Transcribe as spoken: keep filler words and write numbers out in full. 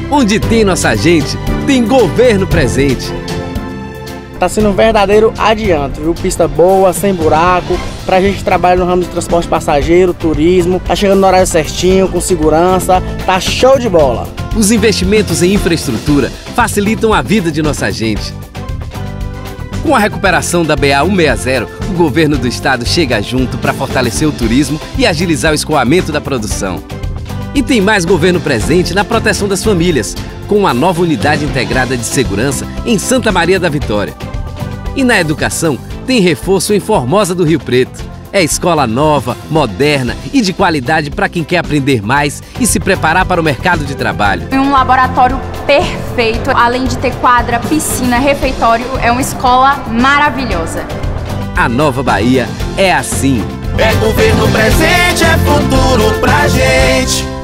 Onde tem nossa gente, tem governo presente. Tá sendo um verdadeiro adianto, viu? Pista boa, sem buraco, pra gente que trabalha no ramo de transporte passageiro, turismo, tá chegando no horário certinho, com segurança, tá show de bola. Os investimentos em infraestrutura facilitam a vida de nossa gente. Com a recuperação da B A cento e sessenta, o governo do estado chega junto para fortalecer o turismo e agilizar o escoamento da produção. E tem mais governo presente na proteção das famílias, com uma nova unidade integrada de segurança em Santa Maria da Vitória. E na educação, tem reforço em Formosa do Rio Preto. É escola nova, moderna e de qualidade para quem quer aprender mais e se preparar para o mercado de trabalho. Um laboratório perfeito, além de ter quadra, piscina, refeitório, é uma escola maravilhosa. A Nova Bahia é assim. É governo presente, é futuro pra gente.